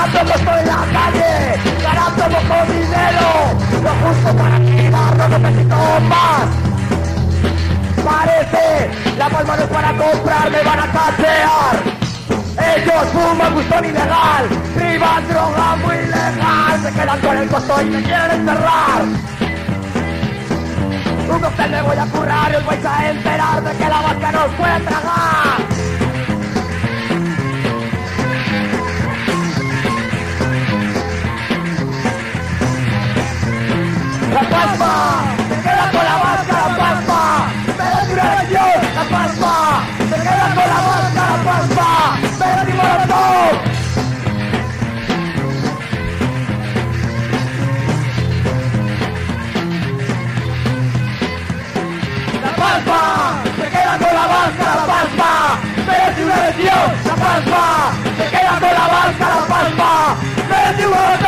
ganando estoy en la calle, ganando poco dinero, lo justo para activarlo, no necesito más. Parece, la palma no es para comprar, me van a cachear. Ellos fuman gustón ilegal, privan droga muy legal, se quedan con el costo y me quieren enterrar. Un cóctel me voy a currar y os vais a enterar de que la vasca nos puede tragar. La palma, se queda con la vasca, la palma, me da liberación, la palma, se queda con la vasca, la palma, me da liberación. La palma, se queda con la vasca, la palma, me da liberación, la palma, se queda con la vasca, la palma, me da liberación.